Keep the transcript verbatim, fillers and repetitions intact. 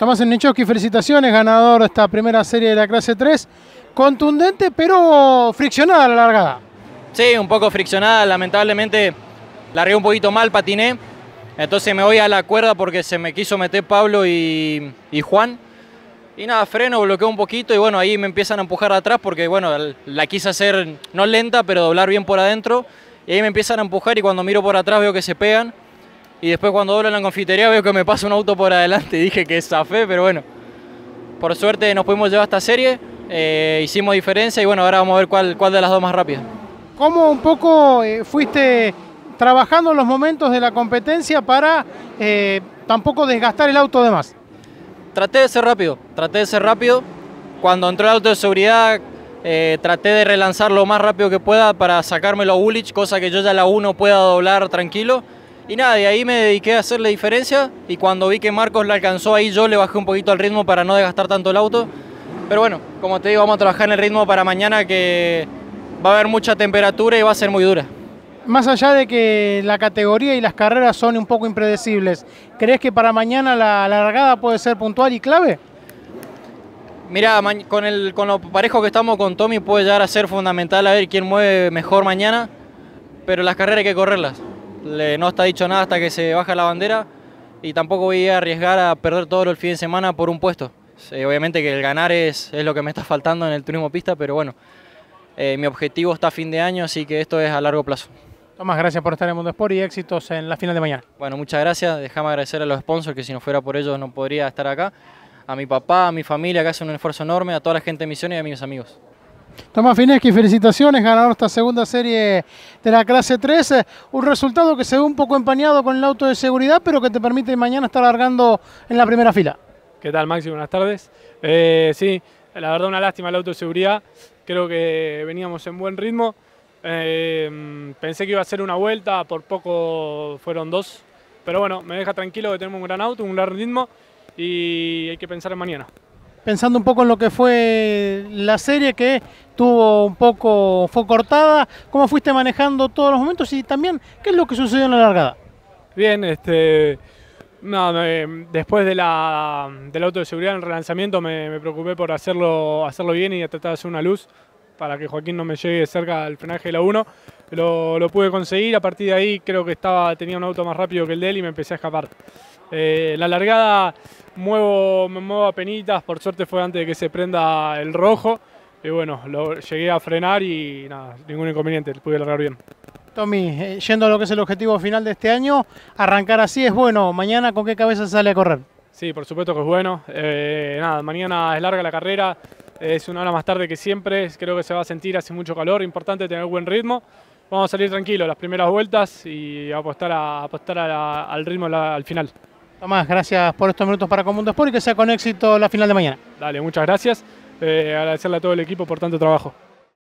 Tomás Ernichowski, felicitaciones, ganador de esta primera serie de la clase tres. Contundente, pero friccionada a la largada. Sí, un poco friccionada, lamentablemente largué un poquito mal, patiné. Entonces me voy a la cuerda porque se me quiso meter Pablo y, y Juan. Y nada, freno, bloqueo un poquito y bueno, ahí me empiezan a empujar atrás porque bueno, la quise hacer no lenta, pero doblar bien por adentro. Y ahí me empiezan a empujar y cuando miro por atrás veo que se pegan. Y después cuando doblo en la confitería veo que me pasa un auto por adelante y dije que zafé, pero bueno. Por suerte nos pudimos llevar esta serie, eh, hicimos diferencia y bueno, ahora vamos a ver cuál, cuál de las dos más rápida. ¿Cómo un poco eh, fuiste trabajando en los momentos de la competencia para eh, tampoco desgastar el auto de más? Traté de ser rápido, traté de ser rápido. Cuando entró el auto de seguridad, eh, traté de relanzar lo más rápido que pueda para sacármelo a Ulich, cosa que yo ya la uno pueda doblar tranquilo. Y nada, de ahí me dediqué a hacerle diferencia y cuando vi que Marcos la alcanzó ahí yo le bajé un poquito al ritmo para no desgastar tanto el auto. Pero bueno, como te digo, vamos a trabajar en el ritmo para mañana que va a haber mucha temperatura y va a ser muy dura. Más allá de que la categoría y las carreras son un poco impredecibles, ¿crees que para mañana la, la largada puede ser puntual y clave? Mira, con, el, con lo parejo que estamos con Tommy puede llegar a ser fundamental a ver quién mueve mejor mañana, pero las carreras hay que correrlas. Le, no está dicho nada hasta que se baja la bandera y tampoco voy a arriesgar a perder todo el fin de semana por un puesto. Sí, obviamente que el ganar es, es lo que me está faltando en el turismo pista, pero bueno, eh, mi objetivo está a fin de año, así que esto es a largo plazo. Tomás, gracias por estar en Mundo Sport y éxitos en la final de mañana. Bueno, muchas gracias. Déjame agradecer a los sponsors, que si no fuera por ellos no podría estar acá. A mi papá, a mi familia, que hacen un esfuerzo enorme, a toda la gente de Misiones y a mis amigos. Tomás Fineschi, felicitaciones, ganador de esta segunda serie de la clase tres. Un resultado que se ve un poco empañado con el auto de seguridad, pero que te permite mañana estar largando en la primera fila. ¿Qué tal, Maxi? Buenas tardes. Eh, sí, la verdad una lástima el auto de seguridad. Creo que veníamos en buen ritmo. Eh, pensé que iba a ser una vuelta, por poco fueron dos. Pero bueno, me deja tranquilo que tenemos un gran auto, un gran ritmo y hay que pensar en mañana. Pensando un poco en lo que fue la serie, que tuvo un poco, fue cortada, ¿cómo fuiste manejando todos los momentos y también qué es lo que sucedió en la largada? Bien, este, no, me, después de la, del auto de seguridad en el relanzamiento me, me preocupé por hacerlo, hacerlo bien y tratar de hacer una luz para que Joaquín no me llegue cerca al frenaje de la uno. Lo, lo pude conseguir, a partir de ahí creo que estaba, tenía un auto más rápido que el de él y me empecé a escapar. Eh, la largada muevo, me muevo a penitas, por suerte fue antes de que se prenda el rojo. Y bueno, lo, llegué a frenar y nada, ningún inconveniente, pude largar bien. Tommy, eh, yendo a lo que es el objetivo final de este año, arrancar así es bueno. Mañana, ¿con qué cabeza sale a correr? Sí, por supuesto que es bueno. Eh, nada, mañana es larga la carrera, es una hora más tarde que siempre, creo que se va a sentir, hace mucho calor, importante tener buen ritmo. Vamos a salir tranquilos las primeras vueltas y apostar, a, apostar a la, al ritmo la, al final. Tomás, gracias por estos minutos para Mundo Sport y que sea con éxito la final de mañana. Dale, muchas gracias. Eh, agradecerle a todo el equipo por tanto trabajo.